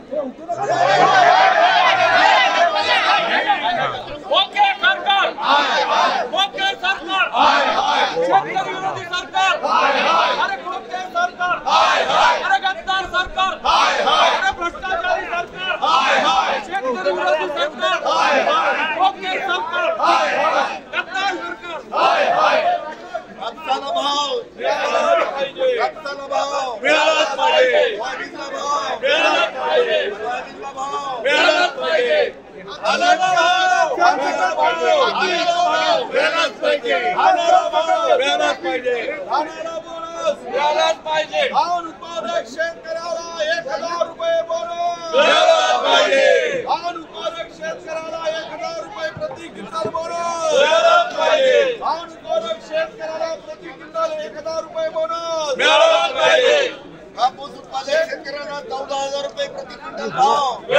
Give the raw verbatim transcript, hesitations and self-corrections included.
Okay सरकार, okay सरकार, शेतकरी विरोधी सरकार, अरे खोके सरकार, अरे गद्दार सरकार, अरे भ्रष्टाचारी सरकार, शेतकरी विरोधी सरकार, ओके सरकार, गद्दार सरकार। कापसाला भाव कापसाला भाव मिळालाच पाहिजे, सोयाबीनला भाव मिळालाच पाहिजे, सोयाबीनला भाव मिळालाच पाहिजे, आणायला भाव आणायला भाव, आणायला भाव मिळालाच पाहिजे, आणायला भाव मिळालाच पाहिजे, आणायला बोनस मिळालाच पाहिजे, धान उत्पादक शेतकऱ्याला एक हजार रुपये बोनस मिळालाच पाहिजे, धान उत्पादक शेतकऱ्याला एक हजार रुपये प्रति क्विंटल बोनस मिळालाच पाहिजे, धान उत्पादक शेतकऱ्याला प्रति क्विंटल एक हजार रुपये बोनस मिळालाच पाहिजे, कापूस उत्पादक शेतकऱ्यांना चौदा हजार रुपये प्रति क्विंटल भाव